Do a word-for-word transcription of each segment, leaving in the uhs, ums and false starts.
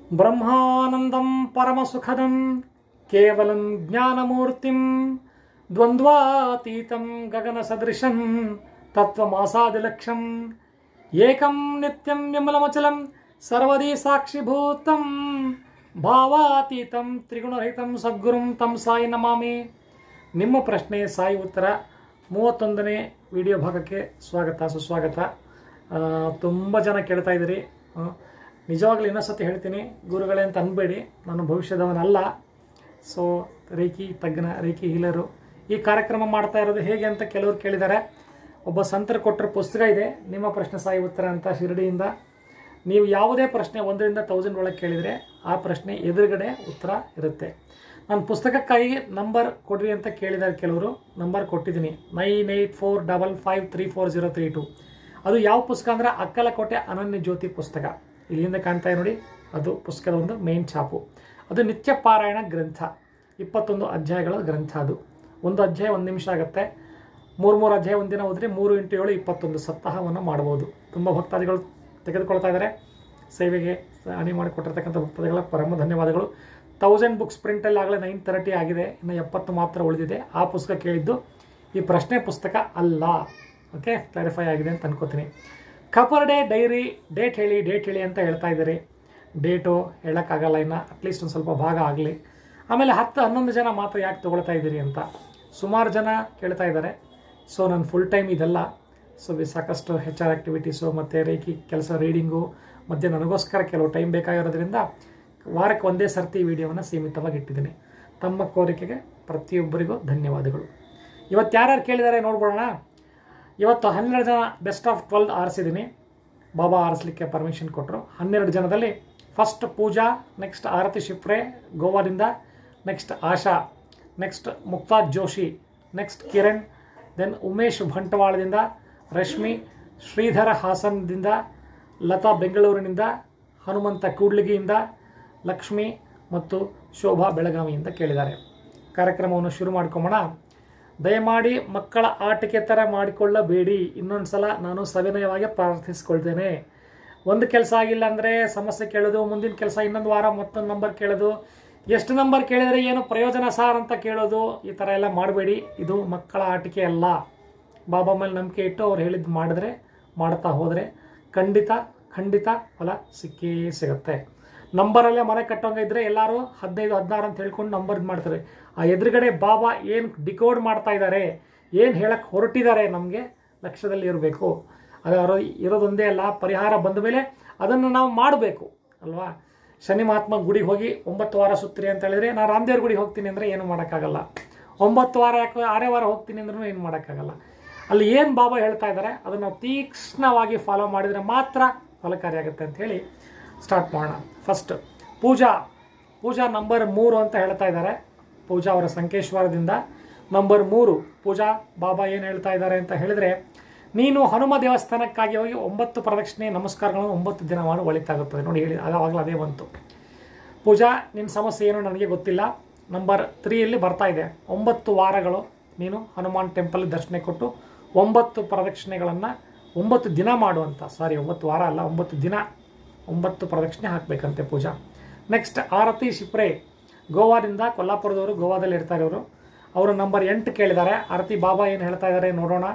ಬ್ರಹ್ಮಾನಂದಂ ಪರಮಸುಖದಂ ಕೇವಲಂ ಜ್ಞಾನಮೂರ್ತಿಂ ದ್ವಂದ್ವಾತೀತಂ ಗಗನ ಸದೃಶಂ ತತ್ವಮಾಸಾದಿಲಕ್ಷಂ ಏಕಂ ನಿತ್ಯಂ ವಿಮಲಮಚಲಂ ಸರ್ವದಿ ಸಾಕ್ಷಿಭೂತಂ ಭಾವಾತೀತಂ ತ್ರಿಗುಣರಹಿತಂ ಸದ್ಗುರುಂ ತಂ ಸಾಯಿ ನಮಾಮಿ. ನಿಮ್ಮ ಪ್ರಶ್ನೆ ಸಾಯಿ ಉತ್ತರ ಮೂವತ್ತೊಂದನೇ ವಿಡಿಯೋ ಭಾಗಕ್ಕೆ ಸ್ವಾಗತ ಸುಸ್ವಾಗತ. ತುಂಬ ಜನ ಕೇಳ್ತಾ ಇದ್ದೀರಿ. ನಿಜವಾಗ್ಲೂ ಇನ್ನೊಂದ್ಸತಿ ಹೇಳ್ತೀನಿ, ಗುರುಗಳೇ ಅಂತ ಅನ್ಬೇಡಿ, ನಾನು ಭವಿಷ್ಯದವನಲ್ಲ. ಸೊ ರೇಖಿ ತಜ್ಞ, ರೇಖಿ ಹೀಲರು. ಈ ಕಾರ್ಯಕ್ರಮ ಮಾಡ್ತಾ ಇರೋದು ಹೇಗೆ ಅಂತ ಕೆಲವರು ಕೇಳಿದ್ದಾರೆ. ಒಬ್ಬ ಸಂತರು ಕೊಟ್ಟರೆ ಪುಸ್ತಕ ಇದೆ, ನಿಮ್ಮ ಪ್ರಶ್ನೆ ಸಾಯಿ ಉತ್ತರ ಅಂತ, ಶಿರಡಿಯಿಂದ. ನೀವು ಯಾವುದೇ ಪ್ರಶ್ನೆ ಒಂದರಿಂದ ತೌಸಂಡ್ ಒಳಗೆ ಕೇಳಿದರೆ ಆ ಪ್ರಶ್ನೆ ಎದುರುಗಡೆ ಉತ್ತರ ಇರುತ್ತೆ. ನಾನು ಪುಸ್ತಕಕ್ಕಾಗಿ ನಂಬರ್ ಕೊಡ್ರಿ ಅಂತ ಕೇಳಿದ್ದಾರೆ ಕೆಲವರು. ನಂಬರ್ ಕೊಟ್ಟಿದ್ದೀನಿ, nine eight four double five three four zero three two. ಅದು ಯಾವ ಪುಸ್ತಕ ಅಂದರೆ ಅಕ್ಕಲಕೋಟೆ ಅನನ್ಯ ಜ್ಯೋತಿ ಪುಸ್ತಕ. ಇಲ್ಲಿಂದ ಕಾಣ್ತಾ ನೋಡಿ, ಅದು ಪುಸ್ತಕದ ಒಂದು ಮೇನ್ ಛಾಪು. ಅದು ನಿತ್ಯ ಪಾರಾಯಣ ಗ್ರಂಥ, ಇಪ್ಪತ್ತೊಂದು ಅಧ್ಯಾಯಗಳ ಗ್ರಂಥ. ಅದು ಒಂದು ಅಧ್ಯಾಯ ಒಂದು ನಿಮಿಷ ಆಗುತ್ತೆ. ಮೂರು ಮೂರು ಅಧ್ಯಾಯ ಒಂದಿನ ಓದಿದ್ರೆ ಮೂರು ಇಂಟು ಏಳು ಇಪ್ಪತ್ತೊಂದು ಸಪ್ತಾಹವನ್ನು ಮಾಡ್ಬೋದು. ತುಂಬ ಭಕ್ತಾದಿಗಳು ತೆಗೆದುಕೊಳ್ತಾ ಇದ್ದಾರೆ. ಸೇವೆಗೆ ಹಾನಿ ಮಾಡಿಕೊಟ್ಟಿರ್ತಕ್ಕಂಥ ಭಕ್ತಾದಿಗಳ ಪರಮ ಧನ್ಯವಾದಗಳು. ತೌಸಂಡ್ ಬುಕ್ಸ್ ಪ್ರಿಂಟಲ್ಲಿ ಆಗಲೇ ನೈನ್ ತರ್ಟಿ ಆಗಿದೆ, ಇನ್ನು ಎಪ್ಪತ್ತು ಮಾತ್ರ ಉಳಿದಿದೆ. ಆ ಪುಸ್ತಕ ಕೇಳಿದ್ದು ಈ ಪ್ರಶ್ನೆ ಪುಸ್ತಕ ಅಲ್ಲ. ಓಕೆ, ಕ್ಲಾರಿಫೈ ಆಗಿದೆ ಅಂತ ಅನ್ಕೋತೀನಿ. ಕಪರ್ ಡೇ ಡೈರಿ ಡೇಟ್ ಹೇಳಿ ಡೇಟ್ ಹೇಳಿ ಅಂತ ಹೇಳ್ತಾ ಇದ್ದೀರಿ. ಡೇಟು ಹೇಳೋಕ್ಕಾಗಲ್ಲ, ಇನ್ನು ಅಟ್ಲೀಸ್ಟ್ ಒಂದು ಸ್ವಲ್ಪ ಭಾಗ ಆಗಲಿ. ಆಮೇಲೆ ಹತ್ತು ಹನ್ನೊಂದು ಜನ ಮಾತ್ರ ಯಾಕೆ ತೊಗೊಳ್ತಾ ಇದ್ದೀರಿ ಅಂತ ಸುಮಾರು ಜನ ಕೇಳ್ತಾ ಇದ್ದಾರೆ. ಸೊ ನಾನು ಫುಲ್ ಟೈಮ್ ಇದೆಲ್ಲ, ಸೊ ಸಾಕಷ್ಟು ಹೆಚ್ ಆರ್ ಆ್ಯಕ್ಟಿವಿಟೀಸು ಮತ್ತು ರೇಖಿ ಕೆಲಸ, ರೀಡಿಂಗು ಮತ್ತು ನನಗೋಸ್ಕರ ಕೆಲವು ಟೈಮ್ ಬೇಕಾಗಿರೋದ್ರಿಂದ ವಾರಕ್ಕೆ ಒಂದೇ ಸರ್ತಿ ವಿಡಿಯೋವನ್ನು ಸೀಮಿತವಾಗಿ ಇಟ್ಟಿದ್ದೀನಿ. ತಮ್ಮ ಕೋರಿಕೆಗೆ ಪ್ರತಿಯೊಬ್ಬರಿಗೂ ಧನ್ಯವಾದಗಳು. ಇವತ್ತು ಯಾರ್ಯಾರು ಕೇಳಿದ್ದಾರೆ ನೋಡ್ಬೋಣ. ಇವತ್ತು ಹನ್ನೆರಡು ಜನ ಬೆಸ್ಟ್ ಆಫ್ ಟ್ವೆಲ್ವ್ ಆರಿಸಿದ್ದೀನಿ. ಬಾಬಾ ಆರಿಸಲಿಕ್ಕೆ ಪರ್ಮಿಷನ್ ಕೊಟ್ಟರು. ಹನ್ನೆರಡು ಜನದಲ್ಲಿ ಫಸ್ಟ್ ಪೂಜಾ, ನೆಕ್ಸ್ಟ್ ಆರತಿ ಶಿಪ್ರೆ ಗೋವಾದಿಂದ, next Asha, next Mukta Joshi, next Kiran, then Umesh ಬಂಟ್ವಾಳದಿಂದ, ರಶ್ಮಿ, ಶ್ರೀಧರ ಹಾಸನದಿಂದ, ಲತಾ ಬೆಂಗಳೂರಿನಿಂದ, ಹನುಮಂತ ಕೂಡ್ಲಿಗಿಯಿಂದ, ಲಕ್ಷ್ಮಿ ಮತ್ತು ಶೋಭಾ ಬೆಳಗಾವಿಯಿಂದ ಕೇಳಿದ್ದಾರೆ. ಕಾರ್ಯಕ್ರಮವನ್ನು ಶುರು ಮಾಡ್ಕೊಂಬೋಣ. ದಯಮಾಡಿ ಮಕ್ಕಳ ಆಟಿಕೆ ಥರ ಮಾಡಿಕೊಳ್ಳಬೇಡಿ. ಇನ್ನೊಂದು ಸಲ ನಾನು ಸವಿನಯವಾಗಿ ಪ್ರಾರ್ಥಿಸ್ಕೊಳ್ತೇನೆ. ಒಂದು ಕೆಲಸ ಆಗಿಲ್ಲ ಅಂದರೆ ಸಮಸ್ಯೆ ಕೇಳೋದು, ಮುಂದಿನ ಕೆಲಸ ಇನ್ನೊಂದು ವಾರ ಮತ್ತೊಂದು ನಂಬರ್ ಕೇಳೋದು, ಎಷ್ಟು ನಂಬರ್ ಕೇಳಿದರೆ ಏನು ಪ್ರಯೋಜನ ಸಾರ್ ಅಂತ ಕೇಳೋದು, ಈ ಥರ ಎಲ್ಲ ಮಾಡಬೇಡಿ. ಇದು ಮಕ್ಕಳ ಆಟಿಕೆ ಅಲ್ಲ. ಬಾಬಾ ಮೇಲೆ ನಂಬಿಕೆ ಇಟ್ಟು ಅವ್ರು ಹೇಳಿದ್ದು ಮಾಡಿದ್ರೆ, ಮಾಡ್ತಾ ಹೋದರೆ ಖಂಡಿತ ಖಂಡಿತ ಫಲ ಸಿಕ್ಕೇ ಸಿಗುತ್ತೆ. ನಂಬರಲ್ಲೇ ಮನೆ ಕಟ್ಟೋಂಗಿದ್ರೆ ಎಲ್ಲರೂ ಹದಿನೈದು ಹದಿನಾರು ಅಂತ ಹೇಳ್ಕೊಂಡು ನಂಬರ್ ಮಾಡ್ತಾರೆ. ಆ ಎದುರುಗಡೆ ಬಾಬಾ ಏನು ಡಿಕೋಡ್ ಮಾಡ್ತಾ ಇದ್ದಾರೆ, ಏನು ಹೇಳಕ್ಕೆ ಹೊರಟಿದ್ದಾರೆ, ನಮಗೆ ಲಕ್ಷ್ಯದಲ್ಲಿ ಇರಬೇಕು. ಅದು ಇರೋದೊಂದೇ ಅಲ್ಲ, ಪರಿಹಾರ ಬಂದ ಮೇಲೆ ಅದನ್ನು ನಾವು ಮಾಡಬೇಕು ಅಲ್ವಾ. ಶನಿ ಮಹಾತ್ಮ ಗುಡಿಗೆ ಹೋಗಿ ಒಂಬತ್ತು ವಾರ ಸುತ್ತಿರಿ ಅಂತ ಹೇಳಿದ್ರೆ, ನಾನು ರಾಮದೇವ್ರ ಗುಡಿಗೆ ಹೋಗ್ತೀನಿ ಅಂದರೆ ಏನು ಮಾಡೋಕ್ಕಾಗಲ್ಲ. ಒಂಬತ್ತು ವಾರ ಯಾಕೆ ಆರೇ ವಾರ ಹೋಗ್ತೀನಿ ಅಂದ್ರೂ ಏನು ಮಾಡೋಕ್ಕಾಗಲ್ಲ. ಅಲ್ಲಿ ಏನು ಬಾಬಾ ಹೇಳ್ತಾ ಇದ್ದಾರೆ ಅದನ್ನು ನಾವು ತೀಕ್ಷ್ಣವಾಗಿ ಫಾಲೋ ಮಾಡಿದರೆ ಮಾತ್ರ ಫಲಕಾರಿಯಾಗುತ್ತೆ ಅಂತ ಹೇಳಿ ಸ್ಟಾರ್ಟ್ ಮಾಡೋಣ. ಫಸ್ಟ್ ಪೂಜಾ. ಪೂಜಾ ನಂಬರ್ ಮೂರು ಅಂತ ಹೇಳ್ತಾ ಇದ್ದಾರೆ. ಪೂಜಾ ಅವರ ಸಂಕೇಶ್ವರದಿಂದ ನಂಬರ್ ಮೂರು. ಪೂಜಾ ಬಾಬಾ ಏನು ಹೇಳ್ತಾ ಇದ್ದಾರೆ ಅಂತ ಹೇಳಿದರೆ, ನೀನು ಹನುಮ ದೇವಸ್ಥಾನಕ್ಕಾಗಿ ಹೋಗಿ ಒಂಬತ್ತು ಪ್ರದಕ್ಷಿಣೆ ನಮಸ್ಕಾರಗಳನ್ನು ಒಂಬತ್ತು ದಿನ ಮಾಡಿ ಒಳಿತಾಗುತ್ತದೆ. ನೋಡಿ ಹೇಳಿ, ಆವಾಗಲೂ ಅದೇ ಬಂತು. ಪೂಜಾ, ನಿನ್ನ ಸಮಸ್ಯೆ ಏನು ನನಗೆ ಗೊತ್ತಿಲ್ಲ. ನಂಬರ್ ತ್ರೀಯಲ್ಲಿ ಬರ್ತಾ ಇದೆ, ಒಂಬತ್ತು ವಾರಗಳು ನೀನು ಹನುಮಾನ್ ಟೆಂಪಲ್ ದರ್ಶನ ಕೊಟ್ಟು ಒಂಬತ್ತು ಪ್ರದಕ್ಷಿಣೆಗಳನ್ನು ಒಂಬತ್ತು ದಿನ ಮಾಡುವಂಥ, ಸಾರಿ ಒಂಬತ್ತು ವಾರ ಅಲ್ಲ, ಒಂಬತ್ತು ದಿನ ಒಂಬತ್ತು ಪ್ರದಕ್ಷಿಣೆ ಹಾಕಬೇಕಂತೆ ಪೂಜಾ. ನೆಕ್ಸ್ಟ್ ಆರತಿ ಶಿಪ್ರೆ ಗೋವಾದಿಂದ, ಕೊಲ್ಲಾಪುರದವರು, ಗೋವಾದಲ್ಲಿ ಇರ್ತಾರೆ ಇವರು. ಅವರು ನಂಬರ್ ಎಂಟು ಕೇಳಿದ್ದಾರೆ. ಆರತಿ ಬಾಬಾ ಏನು ಹೇಳ್ತಾ ಇದ್ದಾರೆ ನೋಡೋಣ.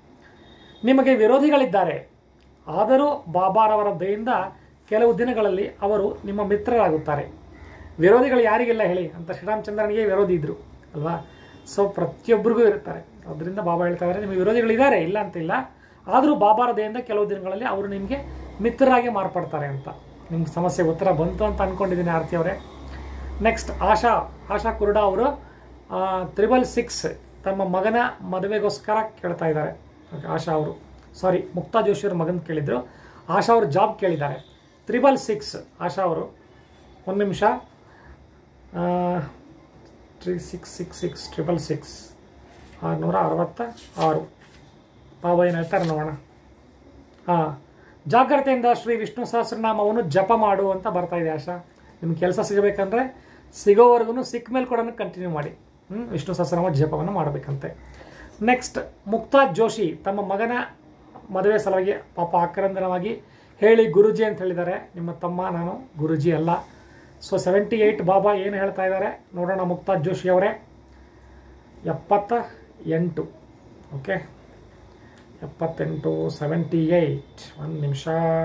ನಿಮಗೆ ವಿರೋಧಿಗಳಿದ್ದಾರೆ, ಆದರೂ ಬಾಬಾರವರ ದಯೆಯಿಂದ ಕೆಲವು ದಿನಗಳಲ್ಲಿ ಅವರು ನಿಮ್ಮ ಮಿತ್ರರಾಗುತ್ತಾರೆ. ವಿರೋಧಿಗಳು ಯಾರಿಗೆಲ್ಲ ಹೇಳಿ ಅಂತ ಶ್ರೀರಾಮಚಂದ್ರನಿಗೆ ವಿರೋಧಿ ಇದ್ದರು ಅಲ್ವಾ. ಸೊ ಪ್ರತಿಯೊಬ್ಬರಿಗೂ ಇರ್ತಾರೆ. ಅದರಿಂದ ಬಾಬಾ ಹೇಳ್ತಾ ಇದ್ದಾರೆ ನಿಮಗೆ ವಿರೋಧಿಗಳಿದ್ದಾರೆ, ಇಲ್ಲ ಅಂತಿಲ್ಲ, ಆದರೂ ಬಾಬಾರ ದಯೆಯಿಂದ ಕೆಲವು ದಿನಗಳಲ್ಲಿ ಅವರು ನಿಮಗೆ ಮಿತ್ರರಾಗಿ ಮಾರ್ಪಡ್ತಾರೆ ಅಂತ. ನಿಮ್ಗೆ ಸಮಸ್ಯೆ ಉತ್ತರ ಬಂತು ಅಂತ ಅಂದ್ಕೊಂಡಿದ್ದೀನಿ ಆರತಿ ಅವರೇ. ನೆಕ್ಸ್ಟ್ ಆಶಾ. ಆಶಾ ಕುರುಡಾ ಅವರು ತ್ರಿಬಲ್ ಸಿಕ್ಸ್ ತಮ್ಮ ಮಗನ ಮದುವೆಗೋಸ್ಕರ ಕೇಳ್ತಾ ಇದ್ದಾರೆ. ಆಶಾ ಅವರು, ಸಾರಿ ಮುಕ್ತಾ ಜೋಶಿಯವ್ರ ಮಗನ ಕೇಳಿದ್ರು. ಆಶಾ ಅವರು ಜಾಬ್ ಕೇಳಿದ್ದಾರೆ. ತ್ರಿಬಲ್ ಸಿಕ್ಸ್ ಆಶಾ ಅವರು. ಒಂದು ನಿಮಿಷ. Three six six six triple six ಆರುನೂರ ಅರವತ್ತ ಆರು. ಬಾಬಾ ಏನು ಹೇಳ್ತಾರೆ ನೋಡೋಣ. ಹಾಂ, ಜಾಗ್ರತೆಯಿಂದ ಶ್ರೀ ವಿಷ್ಣು ಸಹಸ್ರನಾಮವನ್ನು ಜಪ ಮಾಡು ಅಂತ ಬರ್ತಾ ಇದೆ ಆಶಾ. ನಿಮ್ಗೆ ಕೆಲಸ ಸಿಗಬೇಕಂದ್ರೆ ಸಿಗೋವರೆಗೂ ಸಿಕ್ಕ ಮೇಲೆ ಕೂಡ ಕಂಟಿನ್ಯೂ ಮಾಡಿ. ಹ್ಞೂ ವಿಷ್ಣು ಸಹಸ್ರನಾಮ ಜಪವನ್ನು ಮಾಡಬೇಕಂತೆ. ನೆಕ್ಸ್ಟ್ ಮುಕ್ತಾ ಜೋಶಿ ತಮ್ಮ ಮಗನ ಮದುವೆ ಸಲುವಾಗಿ ಪಾಪ ಆಕ್ರಂದನವಾಗಿ ಹೇಳಿ ಗುರುಜಿ ಅಂತ ಹೇಳಿದ್ದಾರೆ. ನಿಮ್ಮ ತಮ್ಮ, ನಾನು ಗುರುಜಿ ಅಲ್ಲ, ಸೊ ಸೆವೆಂಟಿ ಏಯ್ಟ್ ಬಾಬಾ ಏನು ಹೇಳ್ತಾ ಇದ್ದಾರೆ ನೋಡೋಣ. ಮುಕ್ತಾಜ್ ಜೋಶಿ ಅವರೇ, ಎಪ್ಪತ್ತ ಎಂಟು. ಓಕೆ, ಎಪ್ಪತ್ತೆಂಟು ಸೆವೆಂಟಿ ಏಯ್ಟ್. ಒಂದು ನಿಮಿಷ.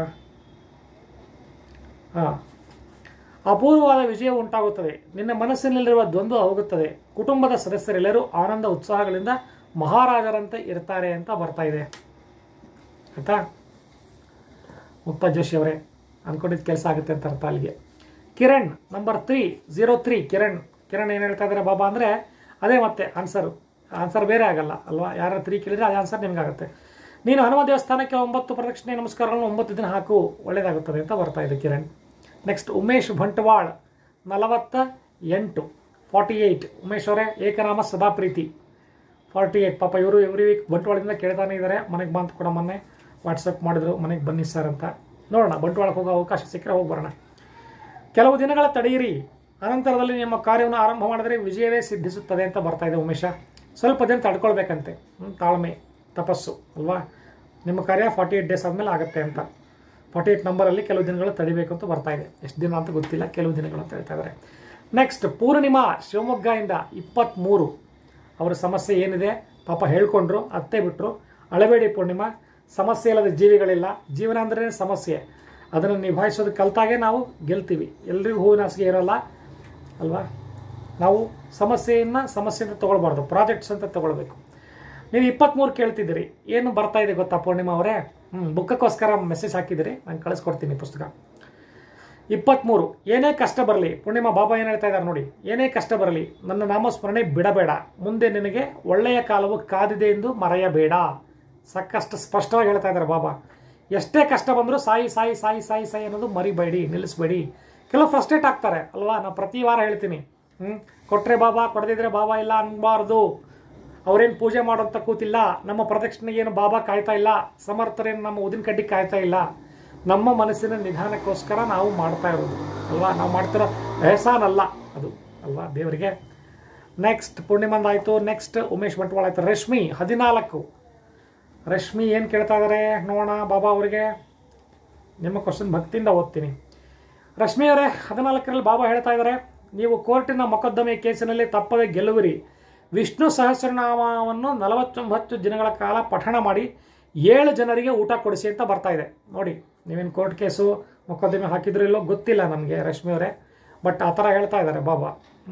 ಹಾಂ, ಅಪೂರ್ವವಾದ ವಿಜಯ ಉಂಟಾಗುತ್ತದೆ. ನಿನ್ನ ಮನಸ್ಸಿನಲ್ಲಿರುವ ದ್ವಂದ್ವ ಹೋಗುತ್ತದೆ. ಕುಟುಂಬದ ಸದಸ್ಯರೆಲ್ಲರೂ ಆನಂದ ಉತ್ಸಾಹಗಳಿಂದ ಮಹಾರಾಜರಂತೆ ಇರ್ತಾರೆ ಅಂತ ಬರ್ತಾ ಇದೆ. ಆಯ್ತಾ ಮುಕ್ತಾಜ್ ಜೋಶಿ ಅವರೇ, ಅಂದ್ಕೊಂಡಿದ್ದು ಕೆಲಸ ಆಗುತ್ತೆ ಅಂತ ಅರ್ಥ ಅಲ್ಲಿಗೆ. Kiran number three zero three Kiran Kiran ಏನು ಹೇಳ್ತಾ ಇದ್ದಾರೆ ಬಾಬಾ ಅಂದರೆ ಅದೇ ಮತ್ತೆ ಆನ್ಸರು. ಆನ್ಸರ್ ಬೇರೆ ಆಗಲ್ಲ ಅಲ್ವಾ? ಯಾರು ತ್ರೀ ಕೇಳಿದರೆ ಅದೇ ಆನ್ಸರ್ ನಿಮಗಾಗುತ್ತೆ. ನೀನು ಹನುಮ ದೇವಸ್ಥಾನಕ್ಕೆ ಒಂಬತ್ತು ಪ್ರದಕ್ಷಿಣೆ ನಮಸ್ಕಾರಗಳನ್ನು ಒಂಬತ್ತು ದಿನ ಹಾಕು, ಒಳ್ಳೆಯದಾಗುತ್ತದೆ ಅಂತ ಬರ್ತಾ ಇದೆ ಕಿರಣ್. ನೆಕ್ಸ್ಟ್ ಉಮೇಶ್ ಬಂಟ್ವಾಳ್ ನಲವತ್ತ ಎಂಟು ಫಾರ್ಟಿ ಏಯ್ಟ್. ಉಮೇಶ್ ಅವರೇ, ಏಕನಾಮ ಸದಾ ಪ್ರೀತಿ ಫಾರ್ಟಿ ಏಯ್ಟ್. ಪಾಪ ಇವರು ಎವ್ರಿ ವೀಕ್ ಬಂಟ್ವಾಳದಿಂದ ಕೇಳ್ತಾನೆ ಇದ್ದಾರೆ. ಮನೆಗೆ ಬಂದು ಕೂಡ ಮೊನ್ನೆ ವಾಟ್ಸಪ್ ಮಾಡಿದ್ರು, ಮನೆಗೆ ಬನ್ನಿ ಸರ್ ಅಂತ. ನೋಡೋಣ, ಬಂಟ್ವಾಳಕ್ಕೆ ಹೋಗೋ ಅವಕಾಶ ಸಿಕ್ಕರೆ ಹೋಗಿ ಬರೋಣ. ಕೆಲವು ದಿನಗಳ ತಡೆಯಿರಿ, ಅನಂತರದಲ್ಲಿ ನಿಮ್ಮ ಕಾರ್ಯವನ್ನು ಆರಂಭ ಮಾಡಿದರೆ ವಿಜಯವೇ ಸಿದ್ಧಿಸುತ್ತದೆ ಅಂತ ಬರ್ತಾ ಇದೆ ಉಮೇಶ. ಸ್ವಲ್ಪ ದಿನ ತಡ್ಕೊಳ್ಬೇಕಂತೆ, ತಾಳ್ಮೆ ತಪಸ್ಸು ಅಲ್ವಾ? ನಿಮ್ಮ ಕಾರ್ಯ ಫಾರ್ಟಿ ಏಯ್ಟ್ ಡೇಸ್ ಆದಮೇಲೆ ಆಗುತ್ತೆ ಅಂತ. ಫಾರ್ಟಿ ಏಯ್ಟ್ ನಂಬರಲ್ಲಿ ಕೆಲವು ದಿನಗಳು ತಡಿಬೇಕು ಅಂತ ಬರ್ತಾ ಇದೆ. ಎಷ್ಟು ದಿನ ಅಂತ ಗೊತ್ತಿಲ್ಲ, ಕೆಲವು ದಿನಗಳು ಅಂತ ಹೇಳ್ತಾ ಇದ್ದಾರೆ. ನೆಕ್ಸ್ಟ್ ಪೂರ್ಣಿಮಾ ಶಿವಮೊಗ್ಗದಿಂದ ಇಪ್ಪತ್ತ್ಮೂರು. ಅವರ ಸಮಸ್ಯೆ ಏನಿದೆ ಪಾಪ ಹೇಳ್ಕೊಂಡ್ರು, ಅತ್ತೆ ಬಿಟ್ಟರು. ಅಳಬೇಡಿ ಪೂರ್ಣಿಮಾ, ಸಮಸ್ಯೆ ಇಲ್ಲದ ಜೀವಿಗಳಿಲ್ಲ. ಜೀವನ ಅಂದ್ರೆ ಸಮಸ್ಯೆ, ಅದನ್ನು ನಿಭಾಯಿಸೋದು ಕಲ್ತಾಗೆ ನಾವು ಗೆಲ್ತೀವಿ. ಎಲ್ರಿಗೂ ಹೂವಿನ ಹಾಸಿಗೆ ಇರೋಲ್ಲ ಅಲ್ವಾ? ನಾವು ಸಮಸ್ಯೆಯನ್ನು ಸಮಸ್ಯೆಯಿಂದ ತೊಗೊಳ್ಬಾರ್ದು, ಪ್ರಾಜೆಕ್ಟ್ಸ್ ಅಂತ ತೊಗೊಳ್ಬೇಕು. ನೀವು ಇಪ್ಪತ್ತ್ಮೂರು ಕೇಳ್ತಿದ್ದೀರಿ, ಏನು ಬರ್ತಾ ಇದೆ ಗೊತ್ತಾ ಪೂರ್ಣಿಮಾ ಅವರೇ? ಹ್ಞೂ ಬುಕ್ಕಕ್ಕೋಸ್ಕರ ಮೆಸೇಜ್ ಹಾಕಿದ್ದೀರಿ, ನಾನು ಕಳಿಸ್ಕೊಡ್ತೀನಿ ಪುಸ್ತಕ. ಇಪ್ಪತ್ತ್ಮೂರು. ಏನೇ ಕಷ್ಟ ಬರಲಿ, ಪೂರ್ಣಿಮಾ ಬಾಬಾ ಏನು ಹೇಳ್ತಾ ಇದ್ದಾರೆ ನೋಡಿ, ಏನೇ ಕಷ್ಟ ಬರಲಿ ನನ್ನ ನಾಮಸ್ಮರಣೆ ಬಿಡಬೇಡ, ಮುಂದೆ ನಿನಗೆ ಒಳ್ಳೆಯ ಕಾಲವು ಕಾದಿದೆ ಎಂದು ಮರೆಯಬೇಡ. ಸಾಕಷ್ಟು ಸ್ಪಷ್ಟವಾಗಿ ಹೇಳ್ತಾ ಇದ್ದಾರೆ ಬಾಬಾ. ಎಷ್ಟೇ ಕಷ್ಟ ಬಂದರೂ ಸಾಯಿ ಸಾಯಿ ಸಾಯಿ ಸಾಯಿ ಸಾಯಿ ಅನ್ನೋದು ಮರಿಬೇಡಿ, ನಿಲ್ಲಿಸಬೇಡಿ. ಕೆಲವು ಫ್ರಸ್ಟ್ರೇಟ್ ಆಗ್ತಾರೆ ಅಲ್ವಾ? ನಾನು ಪ್ರತಿ ವಾರ ಹೇಳ್ತೀನಿ, ಹ್ಞೂ ಕೊಟ್ಟರೆ ಬಾಬಾ, ಕೊಡದಿದ್ರೆ ಬಾಬಾ ಇಲ್ಲ ಅನ್ಬಾರ್ದು. ಅವರೇನು ಪೂಜೆ ಮಾಡೋಂಥ ಕೂತಿಲ್ಲ, ನಮ್ಮ ಪ್ರದಕ್ಷಿಣೆಗೆ ಏನು ಬಾಬಾ ಕಾಯ್ತಾ ಇಲ್ಲ, ಸಮರ್ಥರೇನು ನಮ್ಮ ಉದಿನ ಕಡ್ಡಿ ಕಾಯ್ತಾ ಇಲ್ಲ. ನಮ್ಮ ಮನಸ್ಸಿನ ನಿಧಾನಕ್ಕೋಸ್ಕರ ನಾವು ಮಾಡ್ತಾ ಇರೋದು ಅಲ್ವಾ? ನಾವು ಮಾಡ್ತಿರೋ ಎಹಸಾನಲ್ಲ ಅದು ಅಲ್ವಾ ದೇವರಿಗೆ. ನೆಕ್ಸ್ಟ್ ಪೂರ್ಣಿಮಂದಾಯಿತು. ನೆಕ್ಸ್ಟ್ ಉಮೇಶ್ ಬಂಟ್ವಾಳ ಆಯಿತು. ರಶ್ಮಿ ಹದಿನಾಲ್ಕು. ರಶ್ಮಿ ಏನು ಕೇಳ್ತಾ ಇದ್ದಾರೆ ನೋಡೋಣ ಬಾಬಾ ಅವರಿಗೆ. ನಿಮ್ಮ ಕ್ವಶನ್ ಭಕ್ತಿಯಿಂದ ಓದ್ತೀನಿ. ರಶ್ಮಿ ಅವರೇ, ಹದಿನಾಲ್ಕರಲ್ಲಿ ಬಾಬಾ ಹೇಳ್ತಾ ಇದ್ದಾರೆ, ನೀವು ಕೋರ್ಟಿನ ಮೊಕದ್ದಮೆ ಕೇಸಿನಲ್ಲಿ ತಪ್ಪದೆ ಗೆಲ್ಲುವಿರಿ. ವಿಷ್ಣು ಸಹಸ್ರನಾಮವನ್ನು ನಲವತ್ತೊಂಬತ್ತು ದಿನಗಳ ಕಾಲ ಪಠಣ ಮಾಡಿ ಏಳು ಜನರಿಗೆ ಊಟ ಕೊಡಿಸಿ ಅಂತ ಬರ್ತಾ ಇದೆ ನೋಡಿ. ನೀವೇನು ಕೋರ್ಟ್ ಕೇಸು ಮೊಕದ್ದಮೆ ಹಾಕಿದ್ರೂ ಇಲ್ಲೋ ಗೊತ್ತಿಲ್ಲ ನನಗೆ ರಶ್ಮಿ ಅವರೇ, ಬಟ್ ಆ ಥರ ಹೇಳ್ತಾ ಇದ್ದಾರೆ ಬಾಬಾ.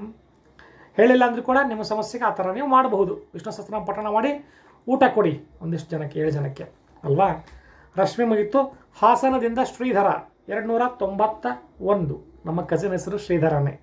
ಹೇಳಿಲ್ಲ ಅಂದರೂ ಕೂಡ ನಿಮ್ಮ ಸಮಸ್ಯೆಗೆ ಆ ಥರ ನೀವು ಮಾಡಬಹುದು. ವಿಷ್ಣು ಸಹಸ್ರನಾಮ ಪಠಣ ಮಾಡಿ ಊಟ ಕೊಡಿ ಒಂದಿಷ್ಟು ಜನಕ್ಕೆ, ಏಳು ಜನಕ್ಕೆ ಅಲ್ವಾ? ರಶ್ಮಿ ಮುಗಿತು. ಹಾಸನದಿಂದ ಶ್ರೀಧರ ಎರಡು ನೂರ ತೊಂಬತ್ತ ಒಂದು. ನಮ್ಮ ಕಸಿನ್ ಹೆಸರು ಶ್ರೀಧರನೇ.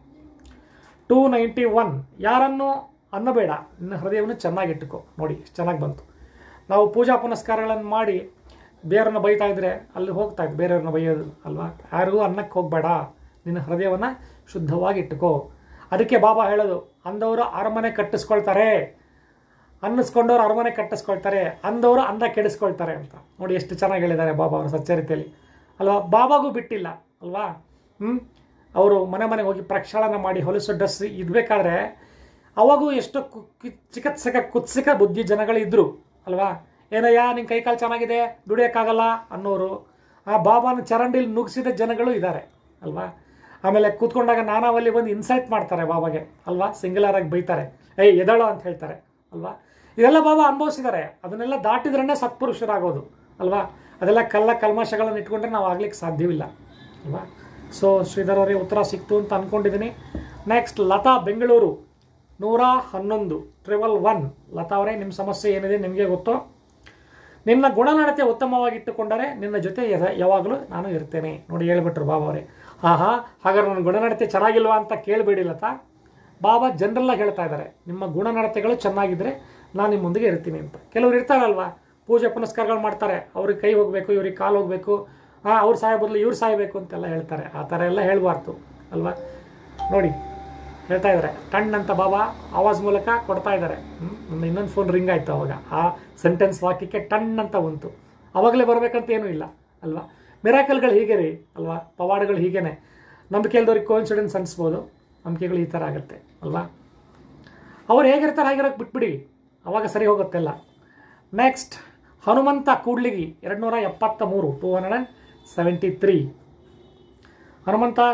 Two ninety one. ಯಾರನ್ನು ಅನ್ನಬೇಡ, ನಿನ್ನ ಹೃದಯವನ್ನು ಚೆನ್ನಾಗಿಟ್ಟುಕೋ. ನೋಡಿ ಎಷ್ಟು ಚೆನ್ನಾಗಿ ಬಂತು. ನಾವು ಪೂಜಾ ಪುನಸ್ಕಾರಗಳನ್ನು ಮಾಡಿ ಬೇರೆಯವ್ರನ್ನ ಬೈತಾ ಇದ್ರೆ ಅಲ್ಲಿ ಹೋಗ್ತಾ ಇತ್ತು ಬೇರೆಯವ್ರನ್ನ ಬೈಯೋದು ಅಲ್ವಾ? ಯಾರಿಗೂ ಅನ್ನಕ್ಕೆ ಹೋಗಬೇಡ, ನಿನ್ನ ಹೃದಯವನ್ನು ಶುದ್ಧವಾಗಿ ಇಟ್ಟುಕೋ. ಅದಕ್ಕೆ ಬಾಬಾ ಹೇಳೋದು, ಅಂದವರು ಅರಮನೆ ಕಟ್ಟಿಸ್ಕೊಳ್ತಾರೆ, ಅನ್ನಿಸ್ಕೊಂಡವ್ರು ಅರಮನೆ ಕಟ್ಟಿಸ್ಕೊಳ್ತಾರೆ, ಅಂದವರು ಅಂದ ಕೆಡಿಸ್ಕೊಳ್ತಾರೆ ಅಂತ. ನೋಡಿ ಎಷ್ಟು ಚೆನ್ನಾಗಿ ಹೇಳಿದ್ದಾರೆ ಬಾಬಾ ಅವರ ಸಚ್ಚರಿತೆಯಲ್ಲಿ ಅಲ್ವಾ? ಬಾಬಾಗೂ ಬಿಟ್ಟಿಲ್ಲ ಅಲ್ವಾ? ಹ್ಞೂ ಅವರು ಮನೆ ಮನೆಗೆ ಹೋಗಿ ಪ್ರಕ್ಷಾಳನ ಮಾಡಿ ಹೊಲಸು ಡ್ರೆಸ್ ಇದ್ಬೇಕಾದ್ರೆ ಅವಾಗೂ ಎಷ್ಟು ಚಿಕಿತ್ಸಕ ಕುತ್ಸಿಕ ಬುದ್ಧಿ ಜನಗಳಿದ್ರು ಅಲ್ವಾ? ಏನಯ್ಯ ನಿನ್ನ ಕೈಕಾಲು ಚೆನ್ನಾಗಿದೆ ದುಡಿಯೋಕ್ಕಾಗಲ್ಲ ಅನ್ನೋರು, ಆ ಬಾಬಾನ ಚರಂಡಿಲಿ ನುಗ್ಸಿದ ಜನಗಳು ಇದ್ದಾರೆ ಅಲ್ವಾ? ಆಮೇಲೆ ಕೂತ್ಕೊಂಡಾಗ ನಾನಾವಲ್ಲಿ ಬಂದು ಇನ್ಸಲ್ಟ್ ಮಾಡ್ತಾರೆ ಬಾಬಾಗೆ ಅಲ್ವಾ? ಸಿಂಗಲರಾಗಿ ಬೈತಾರೆ, ಏಯ್ ಎದಳೋ ಅಂತ ಹೇಳ್ತಾರೆ ಅಲ್ವಾ? ಇದೆಲ್ಲ ಬಾಬಾ ಅನುಭವಿಸಿದ್ದಾರೆ. ಅದನ್ನೆಲ್ಲ ದಾಟಿದ್ರೇ ಸತ್ಪುರುಷರಾಗೋದು ಅಲ್ವಾ? ಅದೆಲ್ಲ ಕಲ್ಲ ಕಲ್ಮಶಗಳನ್ನು ಇಟ್ಕೊಂಡ್ರೆ ನಾವು ಆಗ್ಲಿಕ್ಕೆ ಸಾಧ್ಯವಿಲ್ಲ ಅಲ್ವಾ? ಸೊ ಶ್ರೀಧರ್ ಅವರೇ ಉತ್ತರ ಸಿಕ್ತು ಅಂತ ಅಂದ್ಕೊಂಡಿದ್ದೀನಿ. ನೆಕ್ಸ್ಟ್ ಲತಾ ಬೆಂಗಳೂರು ನೂರ ಹನ್ನೊಂದು ಟ್ರಿಬಲ್ ಒನ್. ಲತಾ ಅವರೇ, ನಿಮ್ಮ ಸಮಸ್ಯೆ ಏನಿದೆ ನಿಮಗೆ ಗೊತ್ತೋ? ನಿನ್ನ ಗುಣನಡತೆ ಉತ್ತಮವಾಗಿಟ್ಟುಕೊಂಡರೆ ನಿನ್ನ ಜೊತೆ ಯಾವಾಗಲೂ ನಾನು ಇರ್ತೇನೆ. ನೋಡಿ ಹೇಳ್ಬಿಟ್ರು ಬಾಬಾ ಅವರೇ. ಹಾಂ ಹಾಂ ಹಾಗಾದ್ರೆ ನನ್ನ ಗುಣನಡತೆ ಚೆನ್ನಾಗಿಲ್ವಾ ಅಂತ ಕೇಳಬೇಡಿ ಲತಾ. ಬಾಬಾ ಜನರಲ್ಲಾಗಿ ಹೇಳ್ತಾ ಇದ್ದಾರೆ, ನಿಮ್ಮ ಗುಣನಡತೆಗಳು ಚೆನ್ನಾಗಿದ್ದರೆ ನಾನು ನಿಮ್ಮ ಮುಂದಿಗೆ ಇರ್ತೀನಿ ಅಂತ. ಕೆಲವ್ರು ಇರ್ತಾರಲ್ವಾ, ಪೂಜೆ ಪುನಸ್ಕಾರಗಳು ಮಾಡ್ತಾರೆ, ಅವ್ರಿಗೆ ಕೈ ಹೋಗಬೇಕು, ಇವ್ರಿಗೆ ಕಾಲು ಹೋಗಬೇಕು, ಹಾಂ ಅವ್ರು ಸಾಯ ಬದಲು ಇವ್ರು ಸಾಯಬೇಕು ಅಂತೆಲ್ಲ ಹೇಳ್ತಾರೆ. ಆ ಥರ ಎಲ್ಲ ಹೇಳಬಾರ್ದು ಅಲ್ವಾ? ನೋಡಿ ಹೇಳ್ತಾ ಇದ್ದಾರೆ, ಟಣ್ ಅಂತ ಬಾಬಾ ಆವಾಜ್ ಮೂಲಕ ಕೊಡ್ತಾ ಇದ್ದಾರೆ. ನನ್ನ ಇನ್ನೊಂದು ಫೋನ್ ರಿಂಗ್ ಆಯಿತು ಅವಾಗ, ಆ ಸೆಂಟೆನ್ಸ್ ವಾಕ್ಯಕ್ಕೆ ಟಣ್ ಅಂತ ಬಂತು. ಅವಾಗಲೇ ಬರಬೇಕಂತ ಏನೂ ಇಲ್ಲ ಅಲ್ವಾ? ಮಿರಾಕಲ್ಗಳು ಹೀಗೆ ರೀ ಅಲ್ವಾ? ಪವಾಡಗಳು ಹೀಗೇನೆ. ನಂಬಿಕೆ ಇಲ್ದವ್ರಿಗೆ ಕೋಇನ್ಸಿಡೆನ್ಸ್ ಅನಿಸ್ಬೋದು, ನಂಬಿಕೆಗಳು ಈ ಥರ ಆಗುತ್ತೆ ಅಲ್ವಾ? ಅವ್ರು ಹೇಗಿರ್ತಾರೆ ಹಾಗಿರೋಕ್ಕೆ ಬಿಟ್ಬಿಡಿ, ಅವಾಗ ಸರಿ ಹೋಗುತ್ತೆಲ್ಲ. ನೆಕ್ಸ್ಟ್ ಹನುಮಂತ ಕೂಡ್ಲಿಗಿ ಎರಡು ನೂರ ಎಪ್ಪತ್ತ ಮೂರು two hundred and seventy three. Hanumanta,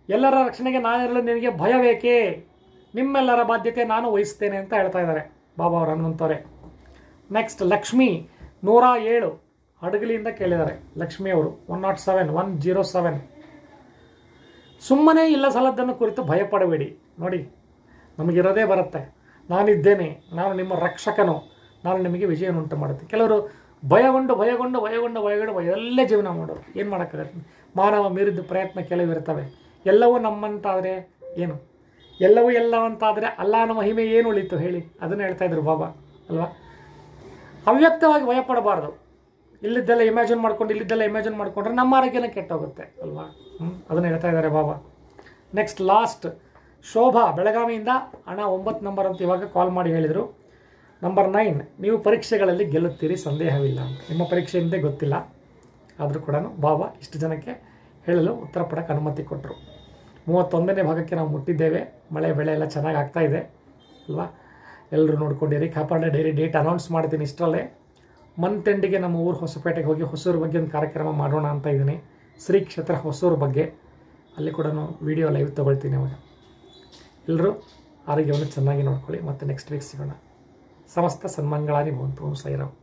ಎಲ್ಲರ ರಕ್ಷಣೆಗೆ ನಾನಿರಲು ನಿನಗೆ ಭಯ ಬೇಕೇ, ನಿಮ್ಮೆಲ್ಲರ ಬಾಧ್ಯತೆ ನಾನು ವಹಿಸ್ತೇನೆ ಅಂತ ಹೇಳ್ತಾ ಇದ್ದಾರೆ ಬಾಬಾ ಅವರು ಹನುಮಂತವರೇ. ನೆಕ್ಸ್ಟ್ ಲಕ್ಷ್ಮಿ ನೂರ ಏಳು ಹಡಗಲಿಯಿಂದ ಕೇಳಿದ್ದಾರೆ ಲಕ್ಷ್ಮಿ ಅವರು one nought seven one zero seven. ಸುಮ್ಮನೆ ಇಲ್ಲ ಸಲದ್ದನ್ನು ಕುರಿತು ಭಯಪಡಬೇಡಿ. ನೋಡಿ, ನಮಗಿರೋದೇ ಬರುತ್ತೆ. ನಾನಿದ್ದೇನೆ, ನಾನು ನಿಮ್ಮ ರಕ್ಷಕನು, ನಾನು ನಿಮಗೆ ವಿಜಯನುಂಟು ಮಾಡುತ್ತೆ. ಕೆಲವರು ಭಯಗೊಂಡು ಭಯಗೊಂಡು ಭಯಗೊಂಡು ಭಯಗೊಂಡು ಭಯದಲ್ಲೇ ಜೀವನ ಮಾಡೋರು. ಏನು ಮಾಡೋಕ್ಕಾಗತ್ತೆ? ಮಾನವ ಮೀರಿದ ಪ್ರಯತ್ನ ಕೆಲವಿರ್ತವೆ. ಎಲ್ಲವೂ ನಮ್ಮಂತಾದರೆ ಏನು, ಎಲ್ಲವೂ ಎಲ್ಲವಂತಾದರೆ ಅಲ್ಲಾನ ಮಹಿಮೆ ಏನು ಉಳಿತು ಹೇಳಿ? ಅದನ್ನು ಹೇಳ್ತಾ ಇದ್ರು ಬಾಬಾ ಅಲ್ವಾ. ಅವ್ಯಕ್ತವಾಗಿ ಭಯಪಡಬಾರ್ದು. ಇಲ್ಲಿದ್ದೆಲ್ಲ ಇಮ್ಯಾಜಿನ್ ಮಾಡ್ಕೊಂಡು ಇಲ್ಲಿದ್ದೆಲ್ಲ ಇಮ್ಯಾಜಿನ್ ಮಾಡಿಕೊಂಡ್ರೆ ನಮ್ಮ ಆರೋಗ್ಯನೇ ಕೆಟ್ಟೋಗುತ್ತೆ ಅಲ್ವಾ. ಹ್ಞೂ ಅದನ್ನು ಹೇಳ್ತಾ ಇದ್ದಾರೆ ಬಾಬಾ. ನೆಕ್ಸ್ಟ್ ಲಾಸ್ಟ್ ಶೋಭಾ ಬೆಳಗಾವಿಯಿಂದ ಹಣ ಒಂಬತ್ತು ನಂಬರ್ ಅಂತ ಇವಾಗ ಕಾಲ್ ಮಾಡಿ ಹೇಳಿದರು. ನಂಬರ್ ನೈನ್, ನೀವು ಪರೀಕ್ಷೆಗಳಲ್ಲಿ ಗೆಲ್ಲುತ್ತೀರಿ ಸಂದೇಹವಿಲ್ಲ ಅಂತ. ನಿಮ್ಮ ಪರೀಕ್ಷೆ ಹಿಂದೆ ಗೊತ್ತಿಲ್ಲ, ಆದರೂ ಕೂಡ ಬಾಬಾ ಇಷ್ಟು ಜನಕ್ಕೆ ಹೇಳಲು ಉತ್ತರ ಪಡಕ್ಕೆ ಅನುಮತಿ ಕೊಟ್ಟರು. ಮೂವತ್ತೊಂದನೇ ಭಾಗಕ್ಕೆ ನಾವು ಮುಟ್ಟಿದ್ದೇವೆ. ಮಳೆ ಬೆಳೆ ಎಲ್ಲ ಚೆನ್ನಾಗಿ ಆಗ್ತಾ ಇದೆ ಅಲ್ವಾ. ಎಲ್ಲರೂ ನೋಡ್ಕೊಂಡಿರಿ. ಕಾಪಾಡ ಡೈರಿ ಡೇಟ್ ಅನೌನ್ಸ್ ಮಾಡ್ತೀನಿ ಇಷ್ಟರಲ್ಲೇ. ಮಂತ್ ಎಂಡಿಗೆ ನಮ್ಮ ಊರು ಹೊಸಪೇಟೆಗೆ ಹೋಗಿ ಹೊಸೂರು ಬಗ್ಗೆ ಒಂದು ಕಾರ್ಯಕ್ರಮ ಮಾಡೋಣ ಅಂತ ಇದ್ದೀನಿ. ಶ್ರೀ ಕ್ಷೇತ್ರ ಹೊಸೂರು ಬಗ್ಗೆ ಅಲ್ಲಿ ಕೂಡ ವಿಡಿಯೋ ಲೈವ್ ತೊಗೊಳ್ತೀನಿ ಅವಾಗ. ಎಲ್ಲರೂ ಆರೋಗ್ಯವನ್ನು ಚೆನ್ನಾಗಿ ನೋಡ್ಕೊಳ್ಳಿ. ಮತ್ತು ನೆಕ್ಸ್ಟ್ ವೀಕ್ ಸಿಗೋಣ. ಸಮಸ್ತ ಸನ್ಮಂಗಳಾನಿ ಭವಂತು. ಓಂ ಸಾಯಿರಾಮ್.